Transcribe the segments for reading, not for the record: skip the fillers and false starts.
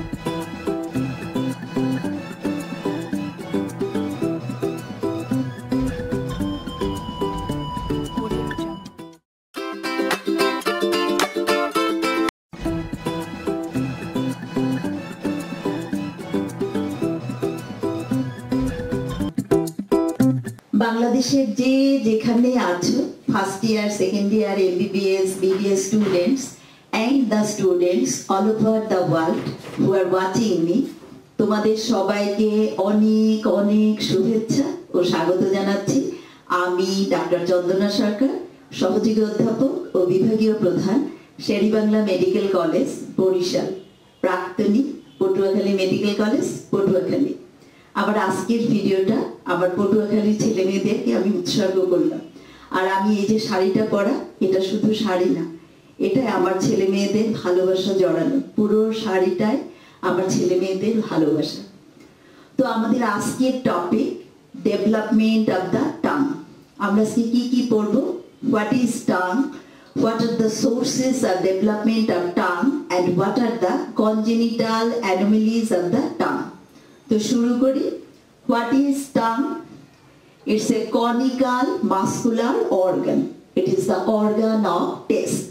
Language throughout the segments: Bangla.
বাংলাদেশের যে যেখানে আছো first year second year MBBS BDS students and the students all over the world who are watching me তোমাদের সবাইকে অনেক অনেক শুভেচ্ছা ও স্বাগত জানাচ্ছি। আমি ডাক্তার চন্দনা সরকার, সহযোগী অধ্যাপক ও বিভাগীয় প্রধান শের-ই-বাংলা মেডিকেল কলেজ বরিশাল, প্রাক্তনী পটুয়াখালী মেডিকেল কলেজ পটুয়াখালী। আবার আজকের ভিডিওটা আমার পটুয়াখালীর ছেলে মেয়েদেরকে আমি উৎসর্গ করলাম। আর আমি এই যে শাড়িটা পরা, এটা শুধু শাড়ি না, এটা আমার ছেলে মেয়েদের ভালোবাসা জড়ানো। পুরো শাড়িটায় আমার ছেলে মেয়েদের ভালোবাসা। তো আমাদের আজকের topic development of the tongue. আমরা আজকে কি পড়বো? What is tongue, what are the sources of development of tongue, and what are the congenital anomalies of the tongue. তো শুরু করি। What is tongue? It's a conical muscular organ. It is the organ of taste.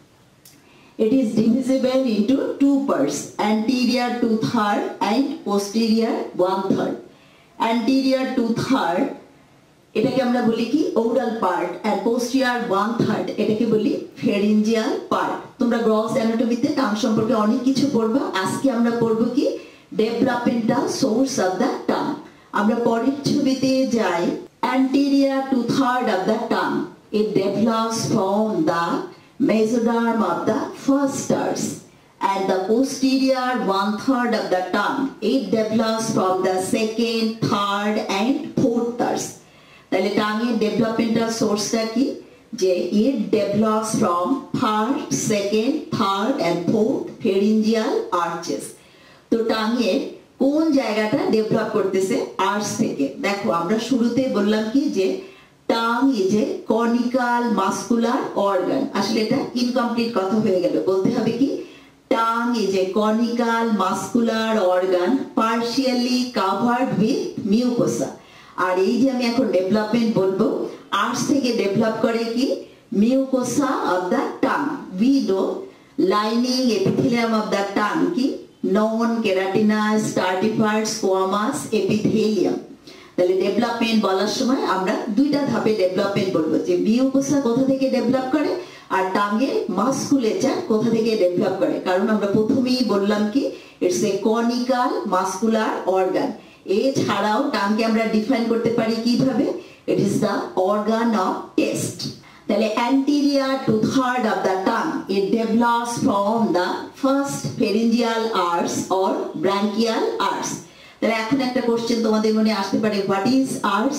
It is divisible into two parts, anterior 2/3 and posterior 1/3. Anterior 2/3 এটাকে আমরা বলি কি ওরাল পার্ট, আর পোস্টিরিয়র 1/3 এটাকে বলি ফেরিঞ্জিয়াল পার্ট। তোমরা গ্রস অ্যানাটমিতে টাং সম্পর্কে অনেক কিছু পড়বা। আজকে আমরা পড়বো কি developmental source of the tongue. আমরা পরের ছবিতে যাই। anterior 2/3 of the tongue, it develops from the mesoderm of the first terce, and the posterior 1/3 of the tongue, it develops from the second, third and fourth terce. তাহলে টাঙের ডেভেলপমেন্টাল সোর্সটা কি? যে it develops from first, second, third and fourth pharyngeal arches. তো টাঙের কোন জায়গাটা ডেভেলপ করতেছে? আর্চ থেকে। দেখো আমরা শুরুতে বললাম কি যে tongue is a conical muscular organ. আসলে এটা ইনকমপ্লিট কথা হয়ে গেল। বলতে হবে কি tongue is a conical muscular organ partially covered with mucosa. আর এই যে আমি এখন ডেভেলপমেন্ট বলবো, আর্চ থেকে ডেভেলপ করে কি mucosa of the tongue. We know lining epithelium of the tongue কি non keratinous stratified squamous epithelium. তাহলে ডেভেলপমেন্ট বলার সময় আমরা দুইটা ধাপে ডেভেলপমেন্ট বলবো, যে মিউকোসা কোথা থেকে ডেভেলপ করে আর টাঙ্গের মাসকুলেচার কোথা থেকে ডেভেলপ করে। কারণ আমরা প্রথমেই বললাম কি it's a conical muscular organ. এছাড়াও টাংকে আমরা ডিফাইন করতে পারি কিভাবে? It is the organ of taste. তাহলে anterior 2/3 of the tongue, it develops from the first pharyngeal arch or branchial arch. তাহলে এখন একটা কোশ্চেন তোমাদের মনে আসতে পারে, what is arch?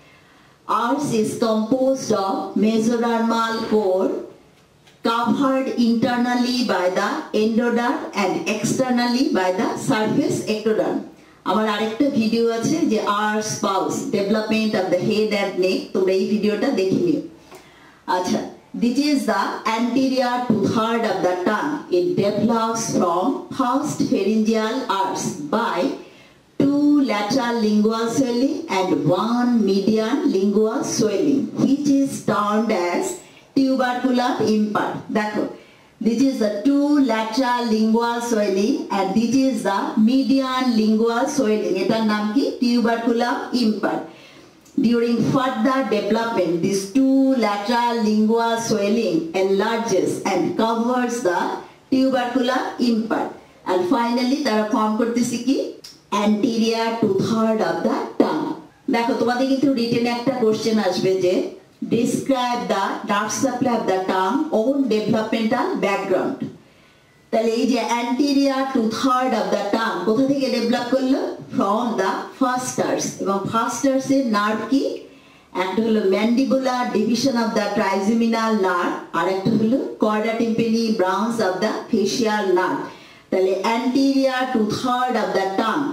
Arch is composed of mesodermal core covered internally by the endoderm and externally by the surface ectoderm. আমার আরেকটা ভিডিও আছে যে arch pouch development of the head and neck, তোমরা এই ভিডিওটা দেখে নিও। আচ্ছা, this is the anterior 2/3 of the tongue. It develops from first pharyngeal arch by 2 lateral lingual swelling and 1 median lingual swelling, which is termed as tubercular impart. দেখো, this is the 2 lateral lingual swelling and this is the median lingual swelling. এটার নাম কি tubercular impart. During further development, these 2 lateral lingual swelling enlarges and covers the tubercular impart, and finally তারা ফর্ম করতেছে কি anterior 2/3 of the tongue. দেখো তোমাদের কিন্তু রিটেনে একটা কোশ্চেন আসবে যে describe the nerve supply of the tongue on developmental background. তাহলে এই যে anterior 2/3 of the tongue কোথা থেকে ডেভেলপ করলো? from the first terce। এবং ফার্স্ট টার্সের নার্ভ কি? একটা হলো mandibular division of the trigeminal nerve, আর একটা হলো chorda tympani branch of the facial nerve. তাহলে anterior 2/3 of the tongue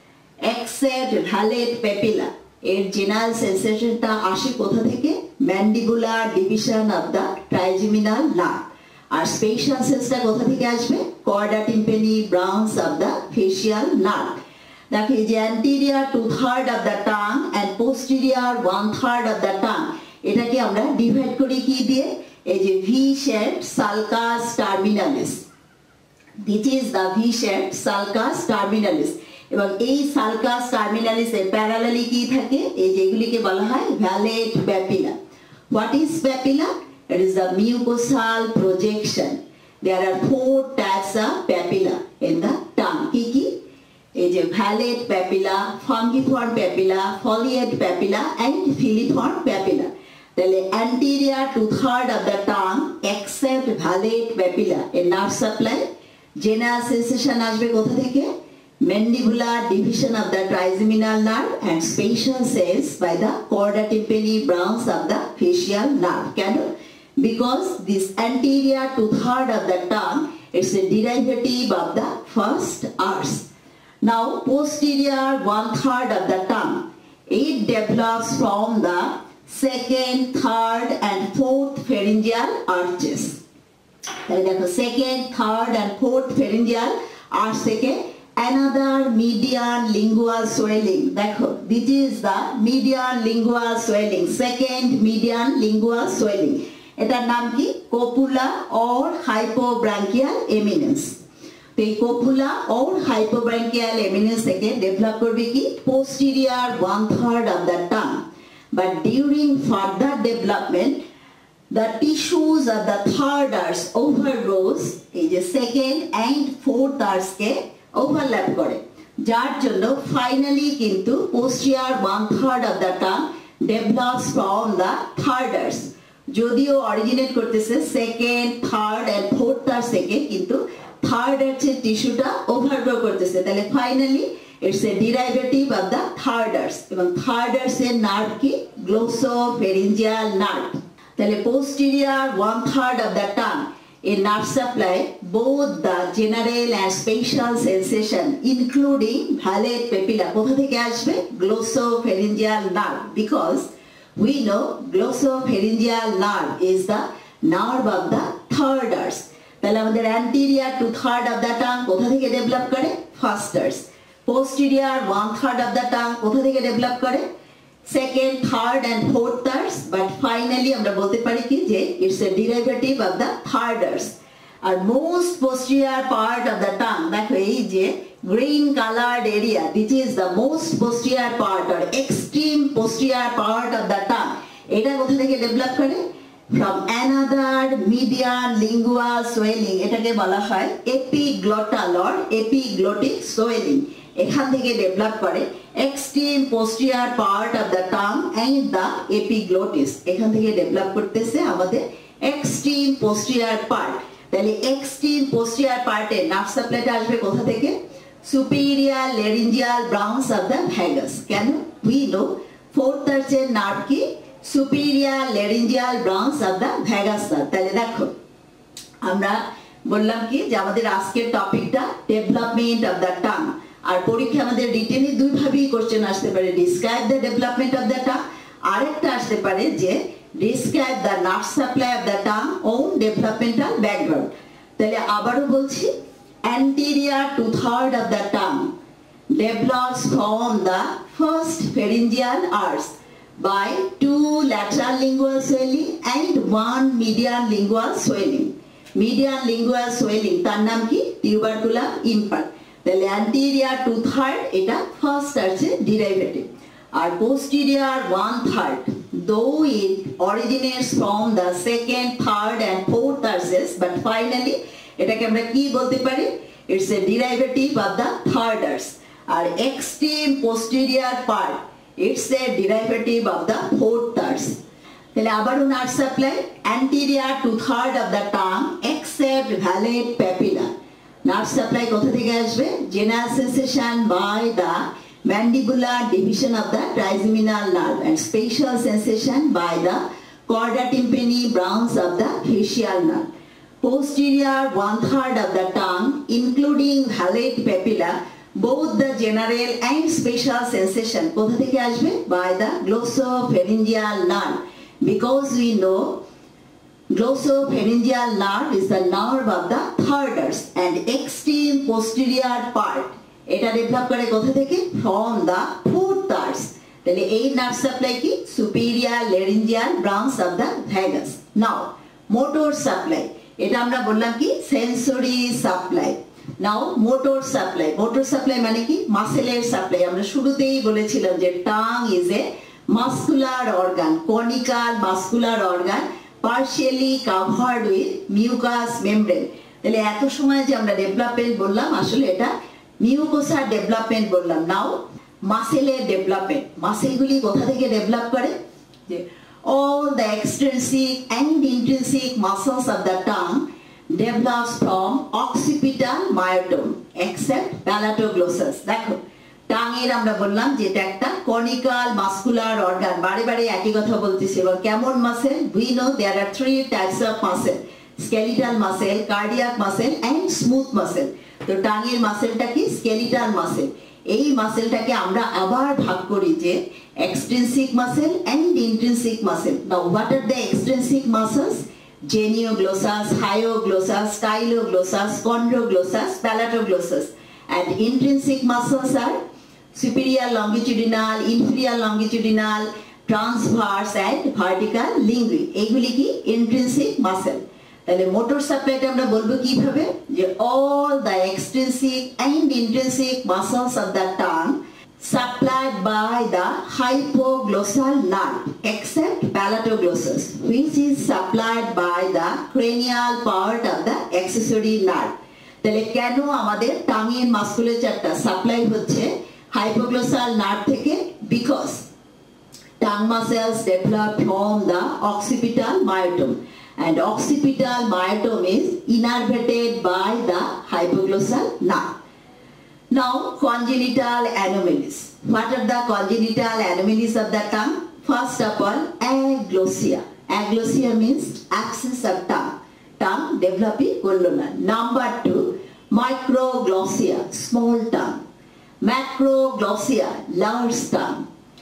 except vallate papilla, এর জেনারেল সেন্সেশনটা আসে কোথা থেকে? Mandibular division of the trigeminal nerve. আর স্পেশাল সেন্সটা কোথা থেকে আসবে? Chorda tympani branch of the facial nerve. দেখো এই যে anterior 2/3 of the tongue and posterior 1/3 of the tongue, এটাকে আমরা ডিভাইড করি কি দিয়ে? এই যে V shaped sulcus terminalis. This is the V shaped sulcus terminalis. এবং এই সালকাস টার্মিনালিস এর প্যারালালি কি থাকে? এই যেগুলিকে বলা হয় vallate papilla. What is papilla? It is the mucosal projection. There are 4 types of papilla in the tongue. কি কি? এই যে vallate papilla, fungiform papilla, foliate papilla and filiform papilla. তাহলে anterior 2/3 of the tongue except vallate papilla এর নার্ভ সাপ্লাই জেনারেল সেন্সেশন আসবে কোথা থেকে? Mandibular division of the trigeminal nerve and spatial sense by the chorda tympani branch of the facial nerve. কেন? Because this anterior 2/3 of the tongue, it's a derivative of the first arch. Now posterior 1/3 of the tongue, it develops from the second, third and fourth pharyngeal arches. তাহলে দেখো second, third and fourth pharyngeal arch থেকে another median lingual swelling. দেখো this is the median lingual swelling, second median lingual swelling. এটার নাম কি? copula or hypobranchial eminence. তো এই copula or hypobranchial eminence থেকে ডেভেলপ করবে কি? posterior 1/3 of the tongue. But during further development, the tissues of the third arch overgrows এই যে second and fourth arch কে ওভারল্যাপ করে, যার জন্য ফাইনালি কিন্তু posterior 1/3 of the tongue develops from the third arch. যদিও অরিজিনেট করতেছে second, third and fourth arch থেকে, কিন্তু থার্ড আর্চের টিস্যুটা ওভারগ্রো করতেছে। তাহলে finally it's a derivative of the third arch. এবং থার্ড আর্চের নার্ভ কি? Glossopharyngeal nerve. তাহলে posterior 1/3 of the tongue a nerve supply both the general and spatial sensation including vallate papilla কোথা থেকে আসবে? glossopharyngeal nerve, because we know glossopharyngeal nerve is the nerve of the third arch. তাহলে আমাদের anterior 2/3 of the tongue কোথা থেকে ডেভেলপ করে? first arch. posterior 1/3 of the tongue কোথা থেকে ডেভেলপ করে? second, third and fourth arch, but finally আমরা বলতে পারি কি যে it's a derivative of the third arch. R most posterior part of the tongue, দেখো এই যে green colored area, this is the most posterior part or extreme posterior part of the tongue. এটা কোথা থেকে ডেভেলপ করে? from another median lingual swelling. এটাকে বলা হয় epiglottal or epiglottic swelling. এখান থেকে ডেভেলপ করে extreme posterior part of the tongue and the epiglottis. এখান থেকে ডেভেলপ করতেছে আমাদের এক্সট্রিম পোস্টিরিয়র পার্ট। তাহলে এক্সট্রিম পোস্টিরিয়র পার্টে নার্ভ সাপ্লাইটা আসবে কোথা থেকে? Superior laryngeal branch of the vagus. কেন? উই নো ফোর্থ আর্চের নার্ভ কি? Superior laryngeal branch of the vagus. তাহলে দেখো আমরা বললাম কি যে আমাদের আজকের টপিকটা ডেভেলপমেন্ট অফ দ্য টাং। আর পরীক্ষা আমাদের রিটেনে দুই ভাবেই কোশ্চেন আসতে পারে, describe the development of the tongue, আরেকটা আসতে পারে যে describe the nerve supply of the tongue on developmental background. তাহলে আবারও বলছি, anterior 2/3 of the tongue develops from the first pharyngeal arch by 2 lateral lingual swelling and 1 median lingual swelling. Median lingual swelling তার নাম কি? tuberculum impar. তাহলে anterior 2/3 এটা ফার্স্ট আর্চের ডেরিভেটিভ, আর posterior 1/3 though it originates from the second, third and fourth arches, but finally এটাকে আমরা কি বলতে পারি? it's a derivative of the third arch. R extreme posterior part it's a derivative of the fourth arch. তাহলে আবারও nerve supply anterior 2/3 of the tongue except vallate papilla. Nerve supply কোথা থেকে আসবে? General sensation by the mandibular division of the trigeminal nerve and spatial sensation by the chorda tympani branch of the facial nerve. Posterior 1/3 of the tongue including vallate papilla both the general and spatial sensation কোথা থেকে আসবে? by the glossopharyngeal nerve, because we know glossopharyngeal nerve is the nerve of the third arch and extreme posterior part এটা ডেভেলপ করে কোথা থেকে? From the fourth arch. তাহলে এই নার্ভ সাপ্লাই কি? Superior laryngeal branch of the vagus. Now motor supply, এটা আমরা বললাম কি? Sensory supply. Now motor supply, motor supply মানে কি? মাসেলের সাপ্লাই। আমরা শুরুতেই বলেছিলাম যে tongue is a muscular organ, conical muscular organ, partially covered with mucous membrane. তাহলে এত সময় যে আমরা ডেভেলপমেন্ট বললাম, আসলে এটা মিউকোসার ডেভেলপমেন্ট বললাম। নাও মাসেলের ডেভেলপমেন্ট, মাসেলগুলি কোথা থেকে ডেভেলপ করে? যে all the extrinsic and intrinsic muscles of the tongue develops from occipital myotome except palatoglossus. দেখো টাঙের আমরা বললাম যে এটা একটা কনিক্যাল মাস্কুলার অর্গান, বারে বারে একই কথা বলতেছি। এবং কেমন muscle? we know there are 3 types of muscle: skeletal muscle, cardiac muscle and smooth muscle. তো টাঙের মাসেলটা কি? Skeletal muscle. এই মাসেলটাকে আমরা আবার ভাগ করি যে extrinsic muscle and intrinsic muscle. Now what are the extrinsic muscles? Genioglossus, hyoglossus, styloglossus, chondroglossus, palatoglossus. And intrinsic muscles are superior longitudinal, inferior longitudinal, transverse and vertical lingual. এইগুলি কি? intrinsic muscle. তাহলে মোটর সাপ্লাইটা আমরা বলবো কিভাবে? যে all the extrinsic and intrinsic muscles of the tongue supplied by the hypoglossal nerve except palatoglossus, which is supplied by the cranial part of the accessory nerve. তাহলে কেন আমাদের টাঙের মাস্কুলেচারটা সাপ্লাই হচ্ছে হাইপোগ্লোসাল নার্ভ থেকে? Because tongue muscles develop from the occipital myotome, and occipital myotome is innervated by the hypoglossal nerve. Now congenital anomalies. What are the congenital anomalies of the tongue? First of all, aglossia. Aglossia means absence of tongue. Tongue developing করলো না। Number 2, microglossia, small tongue. Macroglossia, large tongue.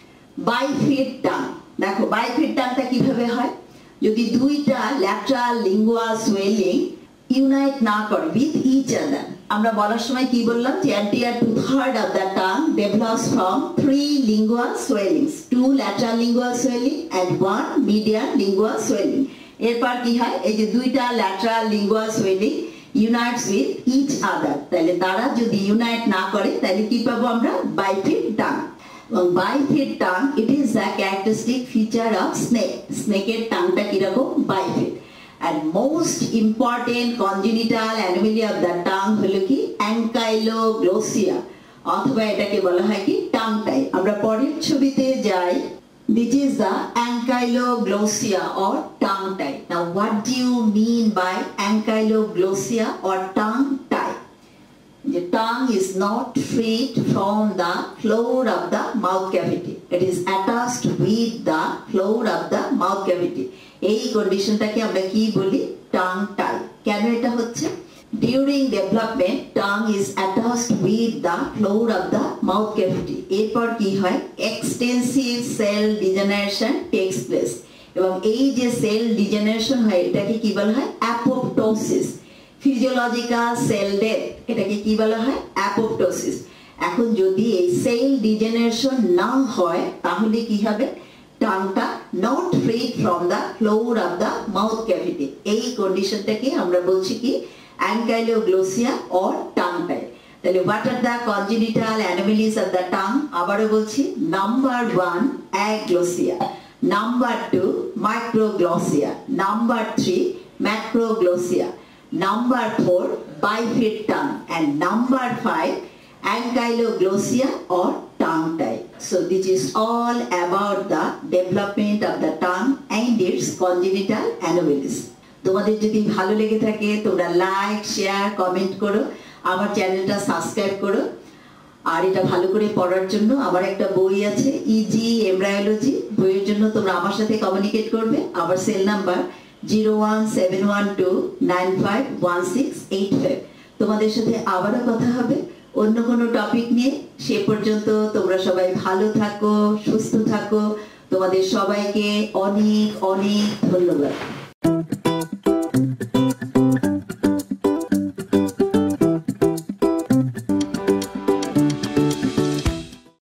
Bifid tongue. দেখো bifid tongueটা কিভাবে হয়? যদি দুইটা ল্যাটারাল লিঙ্গুয়াল সোয়েলিং ইউনাইট না করে with each other, আমরা বলার সময় কি বললাম? যে anterior 2/3 of the tongue develops from 3 lingual swellings, 2 lateral lingual swelling and 1 medial lingual swelling. এরপর কি হয়? এই যে দুইটা lateral lingual swelling unites with each other, তাহলে তারা যদি ইউনাইট না করে তাহলে কি পাবো আমরা? Bifid tongue. এবং bifid tongue it is the characteristic feature of snake. স্নেকের টাংটা কিরকম? Bifid. and most important congenital anomaly of the tongue হলো কি? ankylosglossia, অথবা এটাকে বলা হয় কি? Tongue tie. আমরা পরের ছবিতে যাই। This is the ankylosglossia or tongue tie. Now what do you mean by ankylosglossia or tongue tie? The tongue is not freed from the floor of the mouth cavity. It is attached with the floor of the mouth cavity. এই কন্ডিশনটাকে আমরা কি বলি? tongue tie. কেন এটা হচ্ছে? During development, tongue is attached with the floor of the mouth cavity. এরপর কি হয়? Extensive cell degeneration takes place. এবং এই যে সেল ডিজেনারেশন হয় এটাকে কি বলা হয়? apoptosis. Physiological cell death এটাকে কি বলা হয়? apoptosis. এখন যদি এই সেল ডিজেনারেশন না হয় তাহলে কি হবে? টাংটা not freed from the floor of the mouth cavity. এই কন্ডিশনটাকে আমরা বলছি কি? ankylosglossia or tongue tie. তাহলে what are the congenital anomalies of the tongue? আবারও বলছি। Number 1, aglossia. Number 2, microglossia. Number 3, macroglossia. Number 4, bifid tongue. And number 5, ankylosglossia or tongue tie. So this is all about the development of the tongue and its congenital anomalies. তোমাদের যদি ভালো লেগে থাকে তোমরা লাইক, শেয়ার, কমেন্ট করো, আমার চ্যানেলটা সাবস্ক্রাইব করো। আর এটা ভালো করে পড়ার জন্য আমার একটা বই আছে, ইজি এমব্রায়োলজি। বইয়ের জন্য তোমরা আমার সাথে কমিউনিকেট করবে। আমার সেল নাম্বার 01712951685। তোমাদের সাথে আবারও কথা হবে অন্য কোনো টপিক নিয়ে। সে পর্যন্ত তোমরা সবাই ভালো থাকো, সুস্থ থাকো। তোমাদের সবাইকে অনেক অনেক ধন্যবাদ।